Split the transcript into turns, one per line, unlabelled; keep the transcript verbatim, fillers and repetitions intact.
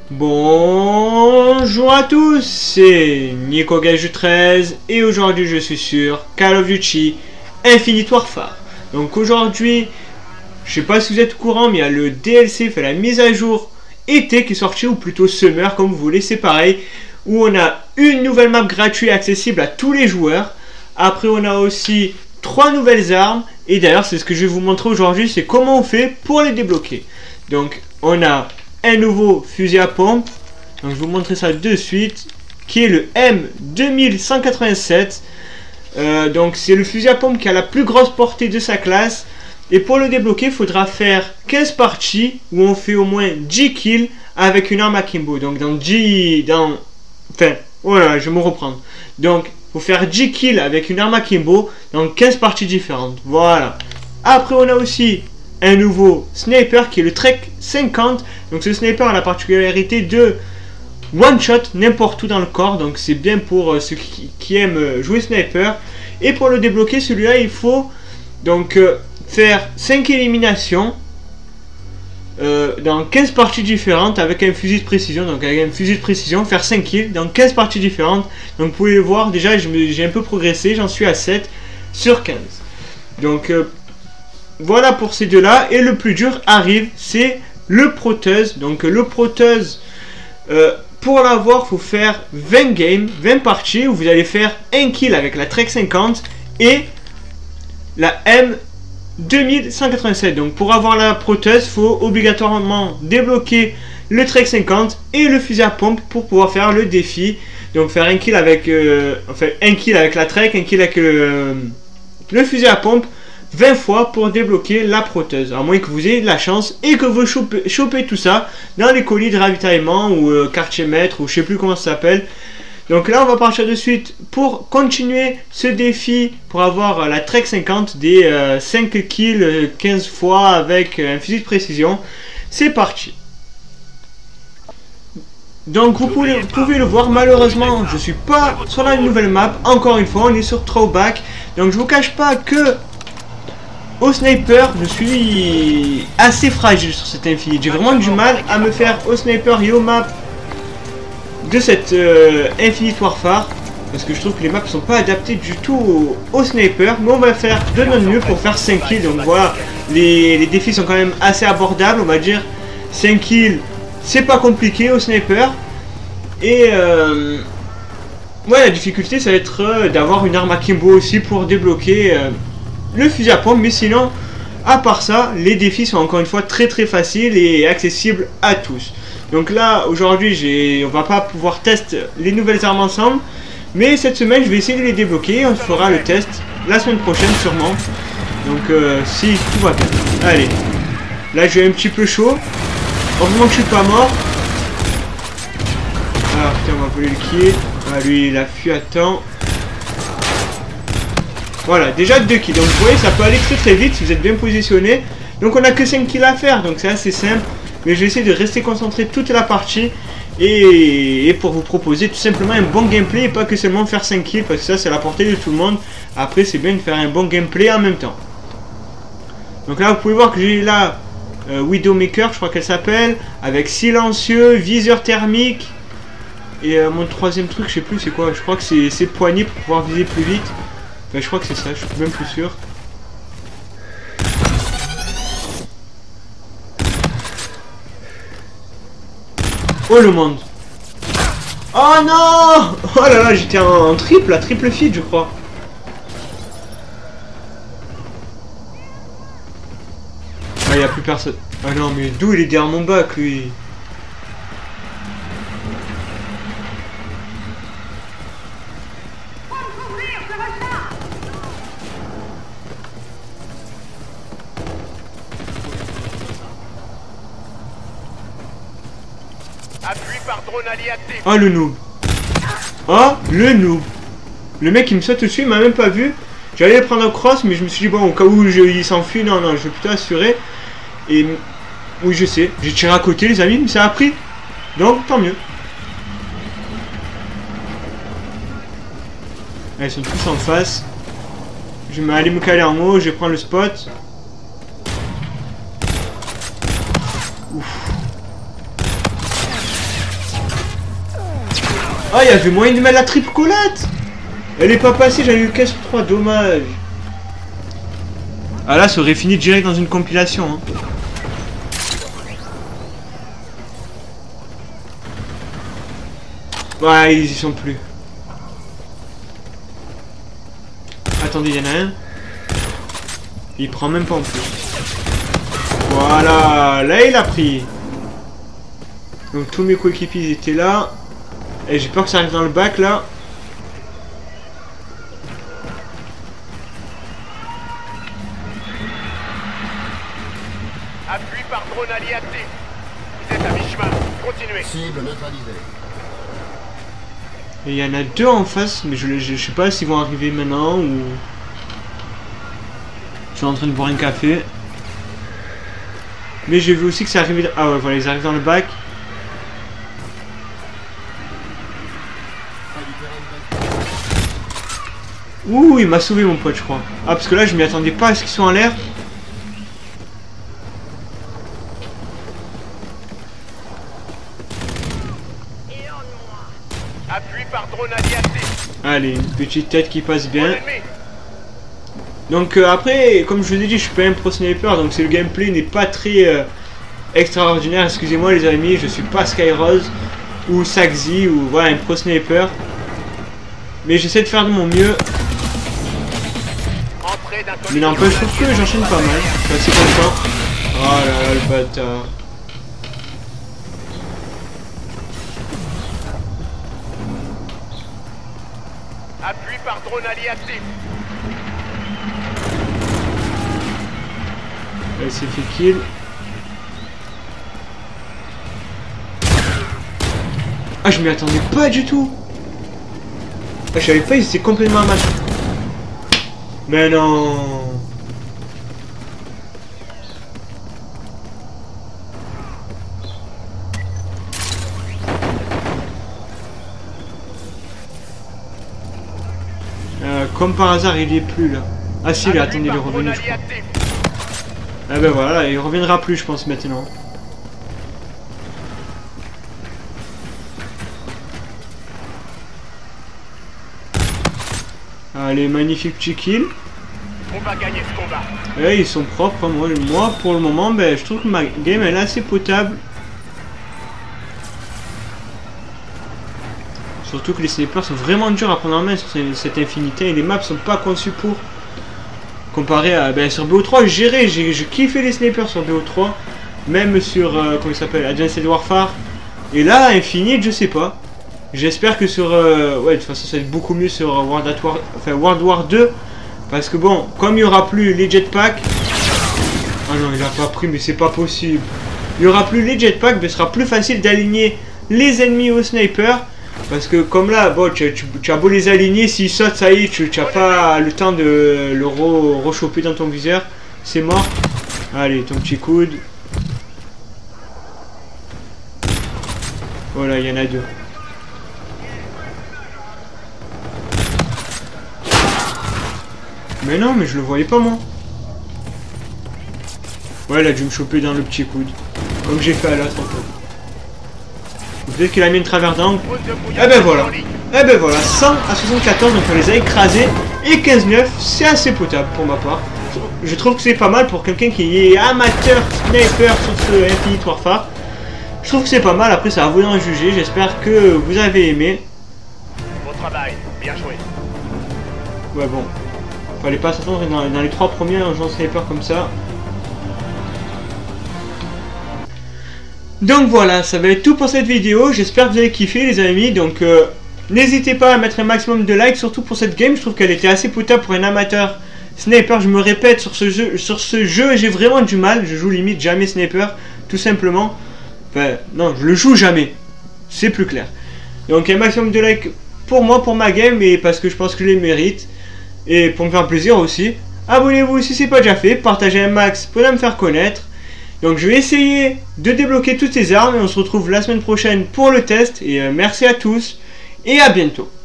Bonjour à tous, c'est NicoGaju treize et aujourd'hui je suis sur Call of Duty Infinite Warfare. Donc aujourd'hui, je sais pas si vous êtes au courant, mais il y a le D L C, fait la mise à jour été qui est sorti, ou plutôt summer comme vous voulez, c'est pareil, où on a une nouvelle map gratuite accessible à tous les joueurs. Après on a aussi trois nouvelles armes, et d'ailleurs c'est ce que je vais vous montrer aujourd'hui, c'est comment on fait pour les débloquer. Donc on a un nouveau fusil à pompe, donc je vais vous montrer ça de suite, qui est le M deux mille cent quatre-vingt-sept. euh, donc c'est le fusil à pompe qui a la plus grosse portée de sa classe, et pour le débloquer il faudra faire quinze parties où on fait au moins dix kills avec une arme akimbo. Donc dans dix, dans enfin voilà, je vais me reprendre, donc il faut faire dix kills avec une arme akimbo dans quinze parties différentes. Voilà. Après on a aussi un nouveau sniper qui est le Trek cinquante. Donc ce sniper a la particularité de one shot n'importe où dans le corps, donc c'est bien pour euh, ceux qui, qui aiment jouer sniper. Et pour le débloquer, celui-là il faut donc euh, faire cinq éliminations euh, dans quinze parties différentes avec un fusil de précision. Donc avec un fusil de précision, faire cinq kills dans quinze parties différentes. Donc vous pouvez le voir, déjà j'ai un peu progressé, j'en suis à sept sur quinze. Donc euh, voilà pour ces deux-là. Et le plus dur arrive, c'est le Proteuse. Donc le Proteuse, euh, pour l'avoir, il faut faire vingt games, vingt parties, où vous allez faire un kill avec la Trek cinquante et la M deux mille cent quatre-vingt-sept. Donc pour avoir la Proteuse, il faut obligatoirement débloquer le Trek cinquante et le fusil à pompe pour pouvoir faire le défi. Donc faire un kill avec, euh, enfin un kill avec la Trek, un kill avec euh, le fusil à pompe vingt fois pour débloquer la Proteuse, à moins que vous ayez de la chance et que vous chopez, chopez tout ça dans les colis de ravitaillement ou euh, quartier maître ou je sais plus comment ça s'appelle. Donc là on va partir de suite pour continuer ce défi pour avoir euh, la Trek cinquante, des euh, cinq kills euh, quinze fois avec euh, un fusil de précision. C'est parti. Donc vous pouvez, vous pouvez le voir, malheureusement je suis pas sur la nouvelle map, encore une fois on est sur Throwback. Donc je vous cache pas que au sniper, je suis assez fragile sur cette Infinite. J'ai vraiment du mal à me faire au sniper et aux maps de cette euh, Infinite Warfare, parce que je trouve que les maps ne sont pas adaptées du tout au, au sniper. Mais on va faire de notre mieux pour faire cinq kills. Donc voilà, les, les défis sont quand même assez abordables, on va dire. cinq kills, c'est pas compliqué au sniper. Et euh, ouais, la difficulté, ça va être euh, d'avoir une arme akimbo aussi pour débloquer Euh, le fusil à pompe. Mais sinon, à part ça, les défis sont encore une fois très très faciles et accessibles à tous. Donc là aujourd'hui j'ai, on va pas pouvoir tester les nouvelles armes ensemble, mais cette semaine je vais essayer de les débloquer. On fera le test la semaine prochaine sûrement. Donc euh, si tout va bien. Allez, là je vais un petit peu chaud. Heureusement que je suis pas mort. Ah putain, on va voler le kill. Ah lui il a fui à temps. Voilà, déjà deux kills. Donc vous voyez, ça peut aller très très vite si vous êtes bien positionné. Donc on a que cinq kills à faire, donc c'est assez simple. Mais je vais essayer de rester concentré toute la partie. Et, et pour vous proposer tout simplement un bon gameplay. Et pas que seulement faire cinq kills, parce que ça c'est à la portée de tout le monde. Après c'est bien de faire un bon gameplay en même temps. Donc là vous pouvez voir que j'ai là euh, Widowmaker, je crois qu'elle s'appelle. Avec silencieux, viseur thermique. Et euh, mon troisième truc, je sais plus c'est quoi. Je crois que c'est poignée pour pouvoir viser plus vite. Enfin, je crois que c'est ça, je suis même plus sûr. Oh le monde. Oh non. Oh là là, j'étais en, en triple, à triple feed je crois. Ah, il n'y a plus personne. Ah non, mais d'où il est derrière mon bac lui? Oh le noob. Oh le noob. Le mec il me saute dessus, il m'a même pas vu. J'allais le prendre au cross, mais je me suis dit bon, au cas où je, il s'enfuit, non non, je vais plutôt assurer. Et oui je sais, j'ai tiré à côté les amis, mais ça a pris. Donc tant mieux. Ah, ils sont tous en face. Je vais aller me caler en haut, je vais prendre le spot. Ouf. Ah, il y avait moyen de mettre la triple collate. Elle est pas passée, j'avais eu quinze sur trois, dommage. Ah là, ça aurait fini direct dans une compilation. Hein. Ouais, ils y sont plus. Attendez, il y en a un. Il prend même pas en plus. Voilà, là il a pris. Donc tous mes coéquipiers étaient là. Et j'ai peur que ça arrive dans le bac là.
Appui par drone allié actif. Vous êtes à mi-chemin. Continuez.
Cible neutralisée.
Et il y en a deux en face, mais je, je, je sais pas s'ils vont arriver maintenant ou... Je suis en train de boire un café. Mais j'ai vu aussi que ça arrivait... Ah ouais, voilà, ils arrivent dans le bac. Ouh, il m'a sauvé mon pote, je crois. Ah, parce que là, je m'y attendais pas à ce qu'ils soient en l'air.
Appui par drone allié actif.
Allez, une petite tête qui passe bien. Donc euh, après, comme je vous ai dit, je suis pas un pro sniper, donc si le gameplay n'est pas très euh, extraordinaire, excusez-moi les amis, je suis pas Skyrose ou Saxy ou voilà un pro sniper. Mais j'essaie de faire de mon mieux. Mais n'empêche, je trouve que j'enchaîne pas mal. Je suis assez content. Oh là là, le bâtard.
Appui par drone allié actif.
Elle s'est fait kill. Ah, je m'y attendais pas du tout. Ah, je savais pas, ils étaient complètement à match. Mais non. Euh, comme par hasard, il y est plus là. Ah si, là, attendez, il est revenu, je crois. Ah ben voilà, il reviendra plus, je pense, maintenant. Allez, magnifique petit kill.
On va gagner ce combat.
Et ils sont propres, moi, moi pour le moment, ben, je trouve que ma game elle est assez potable. Surtout que les snipers sont vraiment durs à prendre en main sur cette infinité et les maps sont pas conçues pour. Comparé à ben, sur B O trois, j'ai géré, j'ai kiffé les snipers sur B O trois, même sur euh, comment il s'appelle, Advanced Warfare. Et là, Infinite, je sais pas. J'espère que sur euh, ouais, de toute façon, ça va être beaucoup mieux sur World at War, enfin World War deux, parce que bon, comme il y aura plus les jetpacks. Ah non, il a pas pris, mais c'est pas possible. Il y aura plus les jetpacks, mais ce sera plus facile d'aligner les ennemis au sniper. Parce que comme là, bon, tu, tu, tu as beau les aligner, s'ils sautent, ça y est, tu n'as pas le temps de le re, rechoper dans ton viseur. C'est mort. Allez, ton petit coude. Voilà, il y en a deux. Mais non, mais je le voyais pas moi. Ouais, il a dû me choper dans le petit coude. Comme j'ai fait à l'autre en fait. Peut-être qu'il a mis une travers d'angle. Eh ben voilà. Eh ben voilà. cent à soixante-quatorze, donc on les a écrasés. Et quinze neuf, c'est assez potable pour ma part. Je trouve que c'est pas mal pour quelqu'un qui est amateur sniper sur ce Infinite Warfare. Je trouve que c'est pas mal. Après, ça va vous en juger. J'espère que vous avez aimé.
Bon travail. Bien joué.
Ouais, bon. Fallait pas s'attendre dans, dans les trois premiers un genre sniper comme ça. Donc voilà, ça va être tout pour cette vidéo. J'espère que vous avez kiffé les amis. Donc euh, n'hésitez pas à mettre un maximum de likes, surtout pour cette game. Je trouve qu'elle était assez potable pour un amateur sniper. Je me répète, sur ce jeu, sur ce jeu j'ai vraiment du mal. Je joue limite jamais sniper, tout simplement. Enfin, non, je le joue jamais. C'est plus clair. Donc un maximum de likes pour moi, pour ma game, et parce que je pense que je les mérite. Et pour me faire plaisir aussi. Abonnez-vous si ce n'est pas déjà fait. Partagez un max pour me faire connaître. Donc je vais essayer de débloquer toutes ces armes et on se retrouve la semaine prochaine pour le test. Et euh, merci à tous et à bientôt.